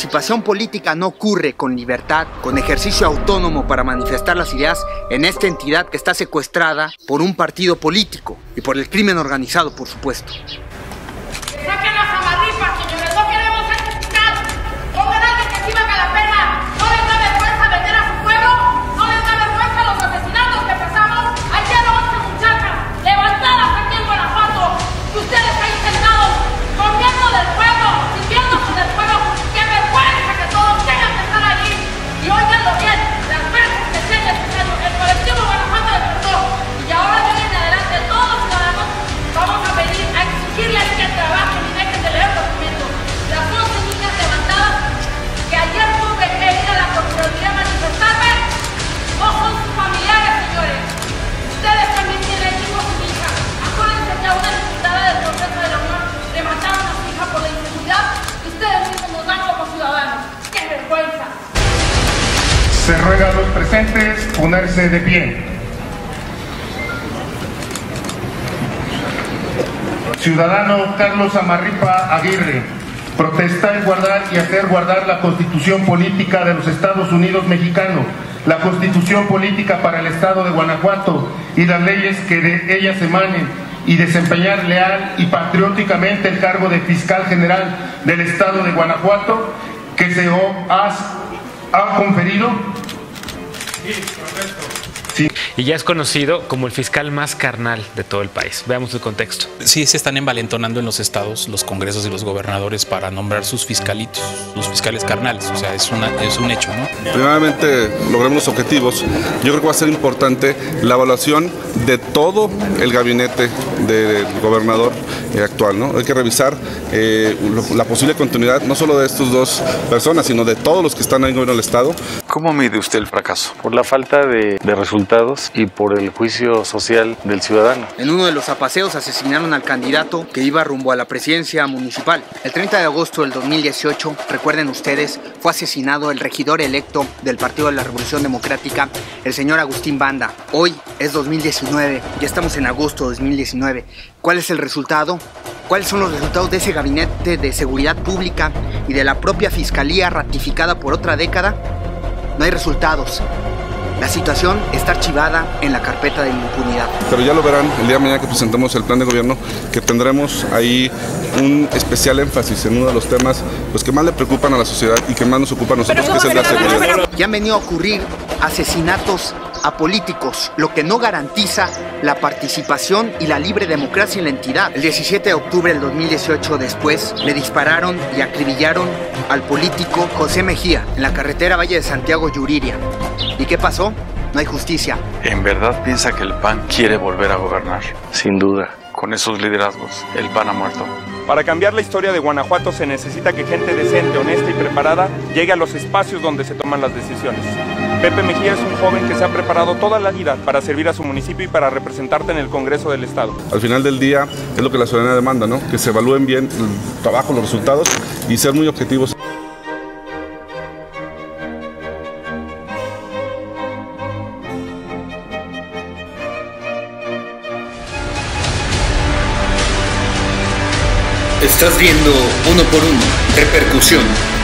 participación política no ocurre con libertad, con ejercicio autónomo para manifestar las ideas en esta entidad que está secuestrada por un partido político y por el crimen organizado, por supuesto. ¡Saquen las amarripas, señores! ¡No queremos ser criticados! ¡Pongan a alguien que sí valga la pena! ¿No les da vergüenza vender a su pueblo? ¿No les da vergüenza los asesinatos que pasamos? Ayer 11 muchachas levantadas aquí en Guanajuato y ustedes ahí sentados, comiendo del pueblo, sirviéndose del pueblo. ¡Qué vergüenza que todos tengan que estar allí! Y óiganlo bien, las veces que sea necesario, el colectivo Guanajuato despertó y ahora de hoy en adelante todos los ciudadanos vamos a venir a exigirles que trabajen y dejen de leer documentos. Las 11 niñas levantadas que ayer tuve que ir a la Procuraduría a manifestarme no son sus familiares, señores. Ustedes también tienen hijos y hijas. Acuérdense que a una diputada del Congreso de la Unión le mataron a su hija por la inseguridad y ustedes mismos nos dan como ciudadanos. ¡Qué vergüenza! Se ruega a los presentes ponerse de pie. Ciudadano Carlos Amarripa Aguirre, protesta en guardar y hacer guardar la Constitución Política de los Estados Unidos Mexicanos, la Constitución Política para el Estado de Guanajuato y las leyes que de ellas emanen, y desempeñar leal y patrióticamente el cargo de Fiscal General del Estado de Guanajuato que se ha conferido. Sí, correcto. Sí. Y ya es conocido como el fiscal más carnal de todo el país. Veamos el contexto. Sí, se están envalentonando en los estados, los congresos y los gobernadores para nombrar sus fiscalitos, los fiscales carnales. O sea, es un hecho, ¿no? Primeramente, logremos los objetivos. Yo creo que va a ser importante la evaluación de todo el gabinete del gobernador actual, ¿no? Hay que revisar la posible continuidad, no solo de estos dos personas, sino de todos los que están ahí en el gobierno del estado. ¿Cómo mide usted el fracaso? Por la falta de resultados y por el juicio social del ciudadano. En uno de los apaseos asesinaron al candidato que iba rumbo a la presidencia municipal. El 30 de agosto del 2018, recuerden ustedes, fue asesinado el regidor electo del Partido de la Revolución Democrática, el señor Agustín Banda. Hoy es 2019, ya estamos en agosto de 2019. ¿Cuál es el resultado? ¿Cuáles son los resultados de ese gabinete de seguridad pública y de la propia fiscalía ratificada por otra década? No hay resultados. La situación está archivada en la carpeta de impunidad. Pero ya lo verán el día de mañana que presentemos el plan de gobierno, que tendremos ahí un especial énfasis en uno de los temas que más le preocupan a la sociedad y que más nos ocupa a nosotros, que es el de la seguridad. Ya han venido a ocurrir asesinatos a políticos, lo que no garantiza la participación y la libre democracia en la entidad. El 17 de octubre del 2018 después le dispararon y acribillaron al político José Mejía en la carretera Valle de Santiago-Yuriria. ¿Y qué pasó? No hay justicia. ¿En verdad piensa que el PAN quiere volver a gobernar? Sin duda. Con esos liderazgos, el PAN ha muerto. Para cambiar la historia de Guanajuato se necesita que gente decente, honesta y preparada llegue a los espacios donde se toman las decisiones. Pepe Mejía es un joven que se ha preparado toda la vida para servir a su municipio y para representarte en el Congreso del Estado. Al final del día es lo que la ciudadanía demanda, ¿no? Que se evalúen bien el trabajo, los resultados y ser muy objetivos. Estás viendo Uno por Uno, Repercusión.